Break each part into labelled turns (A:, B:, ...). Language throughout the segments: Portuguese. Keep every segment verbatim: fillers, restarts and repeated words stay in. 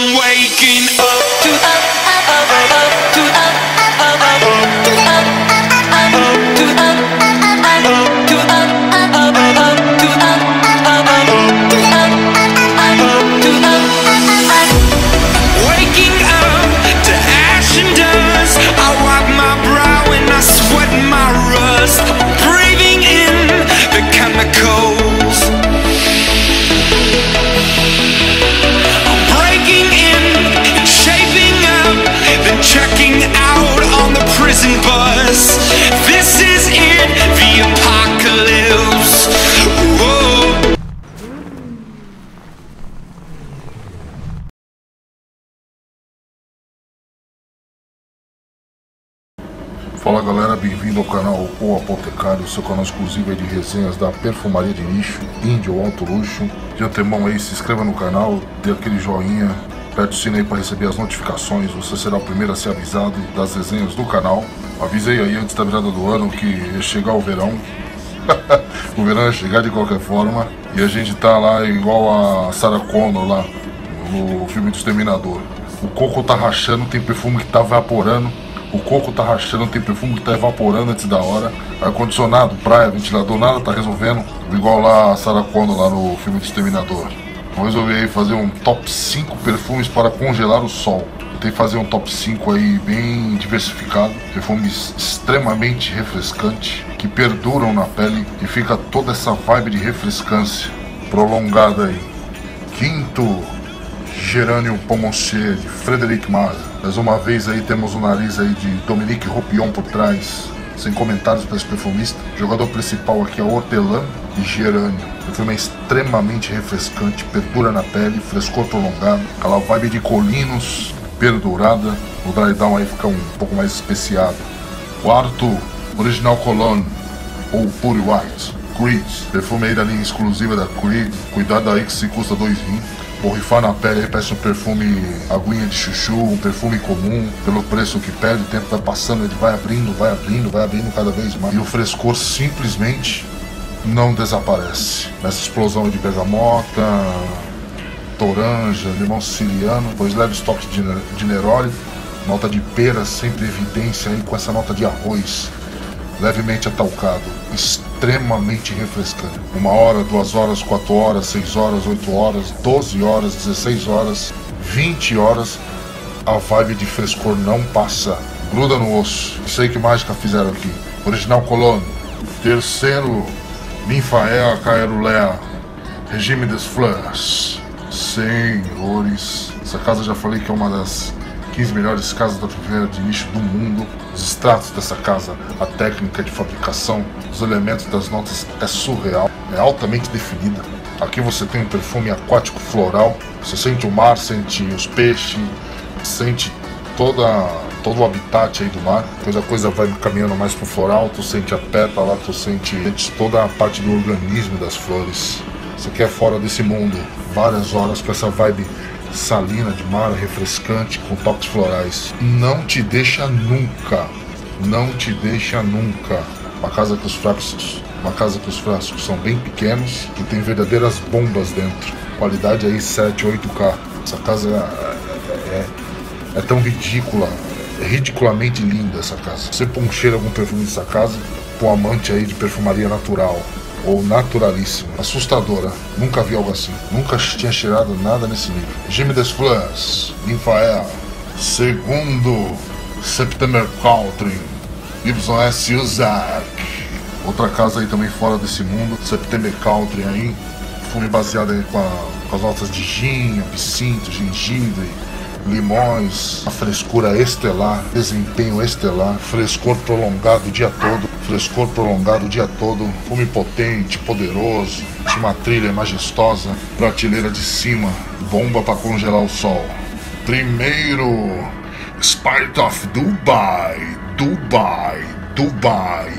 A: I'm waking up to up, up, up, up, to up, up, up, to up, up, to up, up, to up, up, to up, up, to up, to up. Waking up to ash and dust. I wipe my brow and I sweat my rust. Breathing in the chemicals. I'm breaking in and shaping up, then checking out on the prison bus. This is it, the apocalypse. Whoa.
B: Fala galera, bem-vindo ao canal O Apotecário, seu canal exclusivo de resenhas da perfumaria de nicho, indie ou alto luxo. De antemão aí, se inscreva no canal, dê aquele joinha, aperte o sino aí para receber as notificações, você será o primeiro a ser avisado das resenhas do canal. Avisei aí antes da virada do ano que ia chegar o verão, o verão ia chegar de qualquer forma, e a gente tá lá igual a Sarah Connor lá no filme do Exterminador. O coco tá rachando, tem perfume que tá evaporando. O coco tá rachando, tem perfume que tá evaporando antes da hora. Ar-condicionado, praia, ventilador, nada tá resolvendo. Igual lá a Sarah Connor lá no filme do Exterminador. Vou resolver aí fazer um top cinco perfumes para congelar o sol. Tem que fazer um top cinco aí bem diversificado. Perfumes extremamente refrescantes, que perduram na pele e fica toda essa vibe de refrescância prolongada aí. Quinto, Geranium Pomoncier, de Frederic Malle. Mais uma vez aí temos o nariz aí de Dominique Ropion por trás, sem comentários para esse perfumista. O jogador principal aqui é Hortelã e Geranium. O perfume é extremamente refrescante, perdura na pele, frescor prolongado, aquela vibe de colinos perdurada. O dry down aí fica um pouco mais especiado. Quarto, Original Cologne ou Pure White, Creed. Perfume aí da linha exclusiva da Creed. Cuidado aí que se custa dois rins. Borrifar na pele aí parece um perfume aguinha de chuchu, um perfume comum, pelo preço que pede, o tempo vai passando, ele vai abrindo, vai abrindo, vai abrindo cada vez mais. E o frescor simplesmente não desaparece. Nessa explosão de bergamota, toranja, limão siciliano, pois leve estoque de, de neroli, nota de pera sempre em evidência aí com essa nota de arroz, levemente atalcado, extremamente refrescante. Uma hora, duas horas, quatro horas, seis horas, oito horas, doze horas, dezesseis horas, vinte horas, a vibe de frescor não passa, gruda no osso. Não sei que mágica fizeram aqui. Original Cologne. Terceiro, Ninfaea Caerulea, Regime des Fleurs. Senhores, essa casa eu já falei que é uma das quinze melhores casas da perfumaria de nicho do mundo. Os extratos dessa casa, a técnica de fabricação, os elementos das notas é surreal, é altamente definida. Aqui você tem um perfume aquático floral, você sente o mar, sente os peixes, sente toda, todo o habitat aí do mar. Depois a coisa vai caminhando mais pro floral, tu sente a pétala, tu sente, sente toda a parte do organismo das flores. Isso aqui é fora desse mundo, várias horas com essa vibe salina de mar, refrescante, com toques florais. Não te deixa nunca, não te deixa nunca. Uma casa que os frascos, uma casa que os frascos são bem pequenos e tem verdadeiras bombas dentro. Qualidade aí sete, oito K. Essa casa é, é, é tão ridícula, é ridiculamente linda essa casa. Você põe um cheiro, algum perfume dessa casa, para um amante aí de perfumaria natural ou naturalíssima, assustadora. Nunca vi algo assim, nunca tinha cheirado nada nesse nível. Regime des Fleurs, Ninfaea. Segundo, September Country, Y S Uzak. Outra casa aí também fora desse mundo, September Country aí, perfume baseado aí com, a, com as notas de gin, absinto, gengibre, limões, a frescura estelar, desempenho estelar, frescor prolongado o dia todo, frescor prolongado o dia todo, fume potente, poderoso, tinha uma trilha majestosa, prateleira de cima, bomba para congelar o sol. Primeiro, Spirit of Dubai, Dubai, Dubai,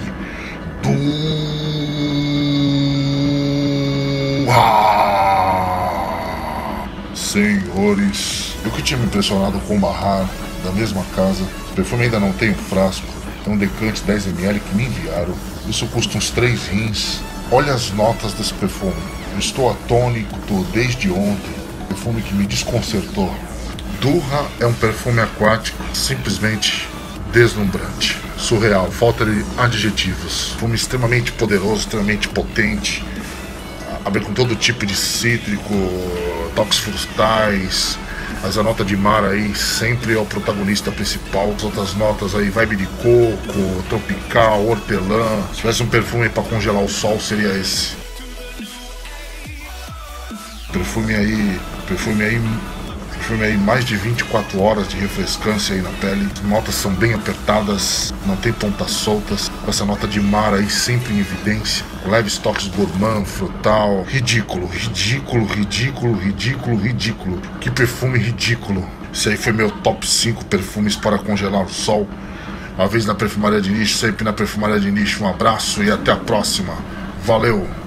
B: Dubai. Senhores, eu que tinha me impressionado com o Bahar da mesma casa, o perfume ainda não tem um frasco, tem um decante dez mililitros que me enviaram, isso custa uns três rins. Olha as notas desse perfume, eu estou atônito desde ontem, perfume que me desconcertou. Durra é um perfume aquático simplesmente deslumbrante, surreal, falta de adjetivos. Perfume extremamente poderoso, extremamente potente, abre com todo tipo de cítrico, toques frutais. Mas a nota de mar aí sempre é o protagonista principal. As outras notas aí, vibe de coco, tropical, hortelã. Se tivesse um perfume para congelar o sol, seria esse. Perfume aí, perfume aí, perfume aí mais de vinte e quatro horas de refrescância aí na pele. As notas são bem apertadas, não tem pontas soltas. Com essa nota de mar aí sempre em evidência. Leves toques gourmand, frutal. Ridículo, ridículo, ridículo, ridículo, ridículo. Que perfume ridículo. Esse aí foi meu top cinco perfumes para congelar o sol. Uma vez na Perfumaria de Nicho, sempre na Perfumaria de Nicho. Um abraço e até a próxima. Valeu!